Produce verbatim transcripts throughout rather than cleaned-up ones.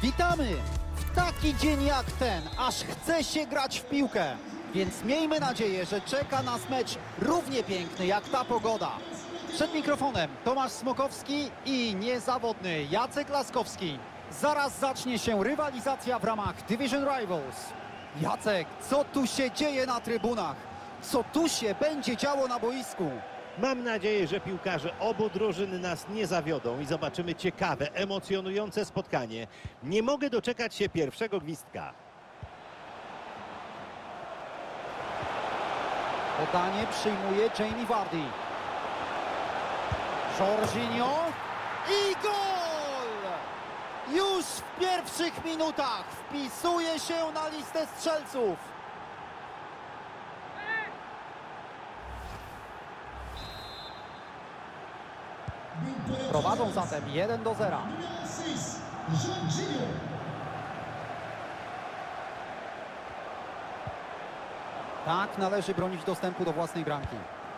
Witamy w taki dzień jak ten, aż chce się grać w piłkę. Więc miejmy nadzieję, że czeka nas mecz równie piękny jak ta pogoda. Przed mikrofonem Tomasz Smokowski i niezawodny Jacek Laskowski. Zaraz zacznie się rywalizacja w ramach Division Rivals. Jacek, co tu się dzieje na trybunach? Co tu się będzie działo na boisku? Mam nadzieję, że piłkarze obu drużyn nas nie zawiodą i zobaczymy ciekawe, emocjonujące spotkanie. Nie mogę doczekać się pierwszego gwizdka. Podanie przyjmuje Jamie Vardy. Jorginho i gol! Już w pierwszych minutach wpisuje się na listę strzelców. Prowadzą zatem jeden do zera. Tak należy bronić dostępu do własnej bramki.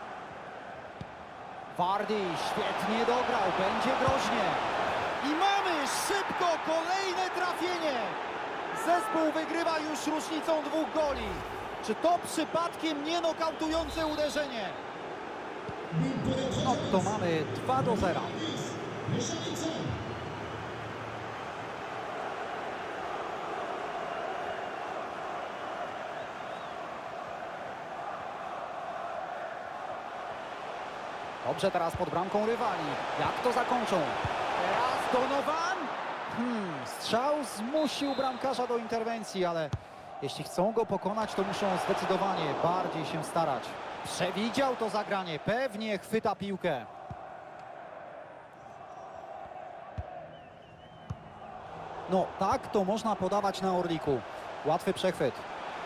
Vardy świetnie dograł, będzie groźnie. I mamy szybko kolejne trafienie. Zespół wygrywa już różnicą dwóch goli. Czy to przypadkiem nie nokautujące uderzenie? No to mamy dwa do zera. Dobrze teraz pod bramką rywali. Jak to zakończą? Teraz Donovan. Hmm, strzał zmusił bramkarza do interwencji, ale jeśli chcą go pokonać, to muszą zdecydowanie bardziej się starać. Przewidział to zagranie, pewnie chwyta piłkę. No tak to można podawać na Orliku. Łatwy przechwyt.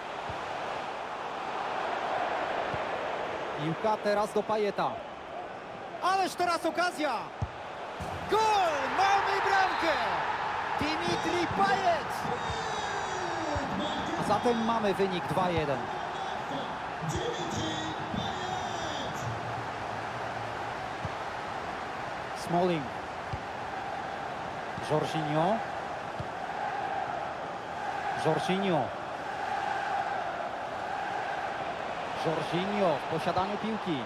Piłka teraz do Payeta. Ależ teraz okazja! Gol! Mamy bramkę! Dimitri Payet! A zatem mamy wynik dwa jeden. Smalling. Jorginho. Jorginho. Jorginho w posiadaniu piłki.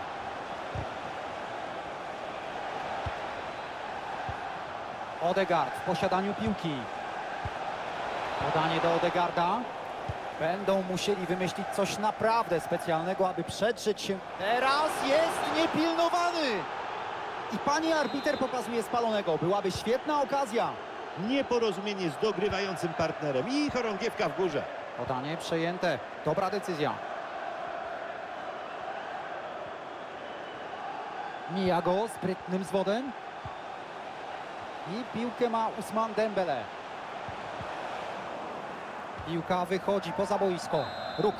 Odegaard w posiadaniu piłki. Podanie do Odegaarda. Będą musieli wymyślić coś naprawdę specjalnego, aby przedrzeć się. Teraz jest niepilnowany. I pani arbiter pokazuje spalonego. Byłaby świetna okazja. Nieporozumienie z dogrywającym partnerem i chorągiewka w górze. Podanie przejęte. Dobra decyzja. Mija go sprytnym zwodem. I piłkę ma Ousmane Dembele. Piłka wychodzi poza boisko. Ruch.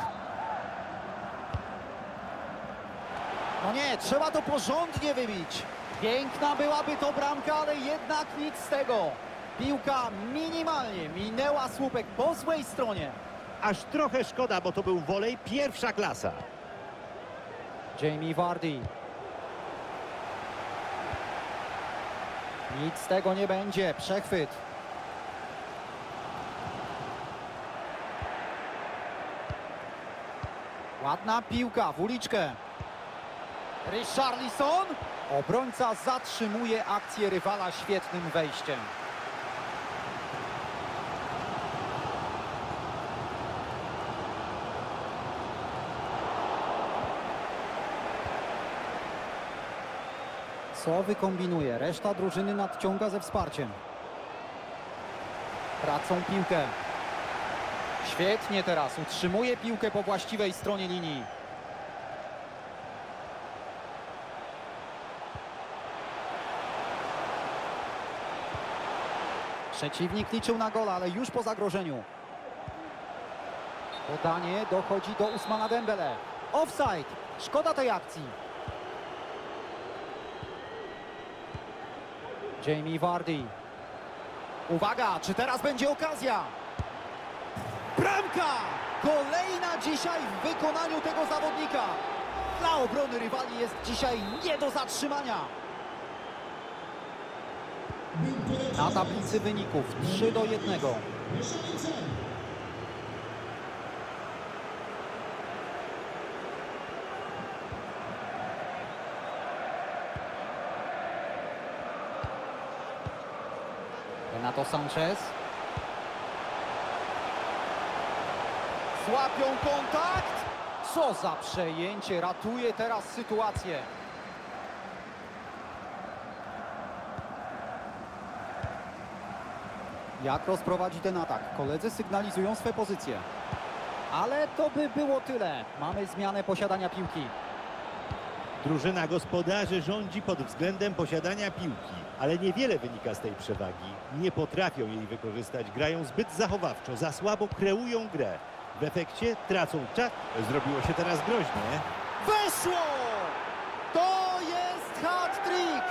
No nie, trzeba to porządnie wybić. Piękna byłaby to bramka, ale jednak nic z tego. Piłka minimalnie minęła słupek po złej stronie. Aż trochę szkoda, bo to był wolej pierwsza klasa. Jamie Vardy. Nic z tego nie będzie. Przechwyt. Ładna piłka w uliczkę. Richarlison. Obrońca zatrzymuje akcję rywala świetnym wejściem. Co wykombinuje? Reszta drużyny nadciąga ze wsparciem. Tracą piłkę. Świetnie teraz. Utrzymuje piłkę po właściwej stronie linii. Przeciwnik liczył na gola, ale już po zagrożeniu. Podanie dochodzi do Ousmana Dembele. Offside. Szkoda tej akcji. Jamie Vardy. Uwaga, czy teraz będzie okazja? Bramka! Kolejna dzisiaj w wykonaniu tego zawodnika. Dla obrony rywali jest dzisiaj nie do zatrzymania. Na tablicy wyników trzy do jednego. Renato Sanchez. Złapią kontakt. Co za przejęcie, ratuje teraz sytuację. Jak rozprowadzi ten atak? Koledzy sygnalizują swe pozycje. Ale to by było tyle. Mamy zmianę posiadania piłki. Drużyna gospodarzy rządzi pod względem posiadania piłki, ale niewiele wynika z tej przewagi. Nie potrafią jej wykorzystać, grają zbyt zachowawczo, za słabo kreują grę. W efekcie tracą czas. Zrobiło się teraz groźnie. Weszło! To jest hat-trick!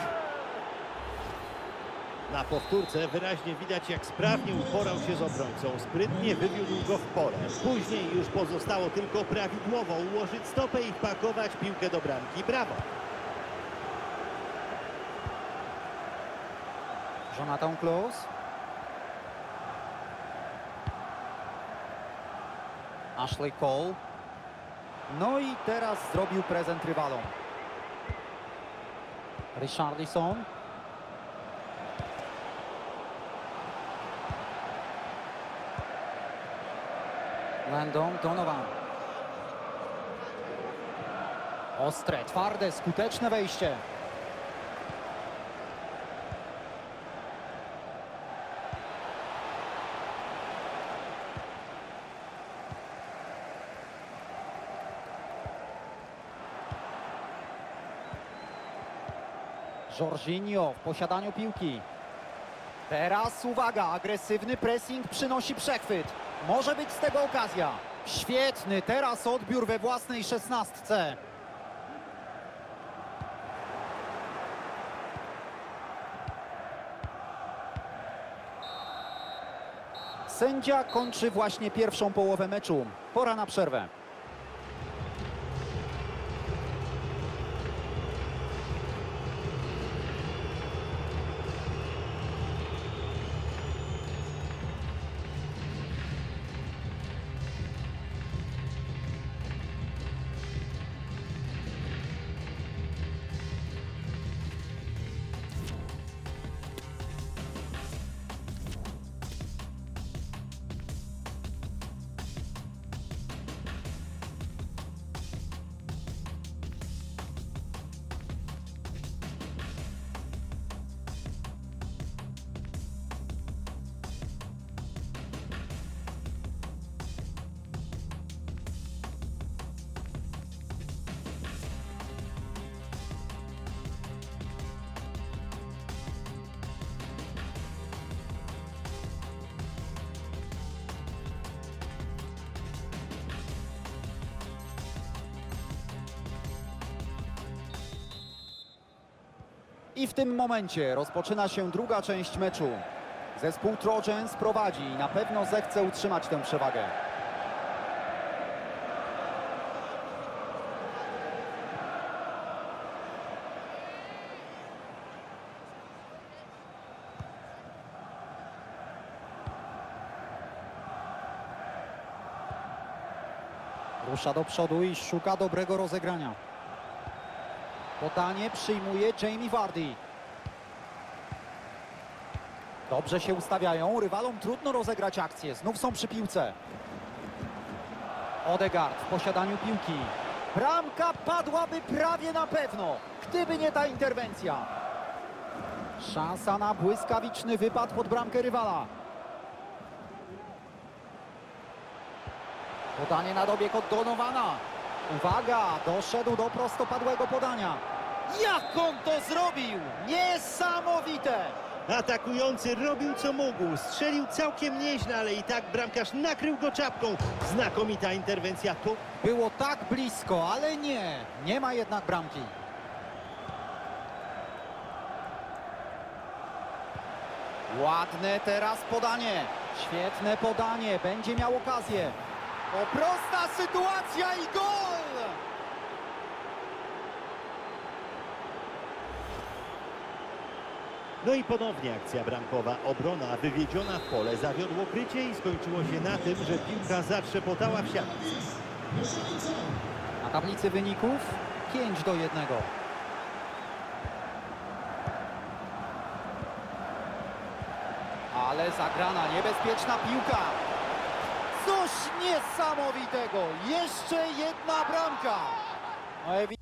Na powtórce wyraźnie widać, jak sprawnie uporał się z obrońcą. Sprytnie wywiódł go w porę. Później już pozostało tylko prawidłowo ułożyć stopę i wpakować piłkę do bramki. Brawo! Jonathan Klaus. Ashley Cole. No i teraz zrobił prezent rywalom. Richarlison. Landon Donovan. Ostre, twarde, skuteczne wejście. Jorginho w posiadaniu piłki. Teraz uwaga, agresywny pressing przynosi przechwyt. Może być z tego okazja. Świetny teraz odbiór we własnej szesnastce. Sędzia kończy właśnie pierwszą połowę meczu. Pora na przerwę. I w tym momencie rozpoczyna się druga część meczu. Zespół Trojans prowadzi i na pewno zechce utrzymać tę przewagę. Rusza do przodu i szuka dobrego rozegrania. Podanie przyjmuje Jamie Vardy. Dobrze się ustawiają, rywalom trudno rozegrać akcję. Znów są przy piłce. Odegaard w posiadaniu piłki. Bramka padłaby prawie na pewno, gdyby nie ta interwencja. Szansa na błyskawiczny wypad pod bramkę rywala. Podanie na dobieg od Donovana. Uwaga, doszedł do prostopadłego podania. Jak on to zrobił? Niesamowite! Atakujący robił co mógł, strzelił całkiem nieźle, ale i tak bramkarz nakrył go czapką. Znakomita interwencja tu. Było tak blisko, ale nie. Nie ma jednak bramki. Ładne teraz podanie. Świetne podanie. Będzie miał okazję. O, prosta sytuacja i gol! No i ponownie akcja bramkowa. Obrona wywiedziona w pole zawiodło krycie i skończyło się na tym, że piłka zatrzepotała w siatce. Na tablicy wyników pięć do jednego. Ale zagrana, niebezpieczna piłka. Coś niesamowitego. Jeszcze jedna bramka. No, ewi-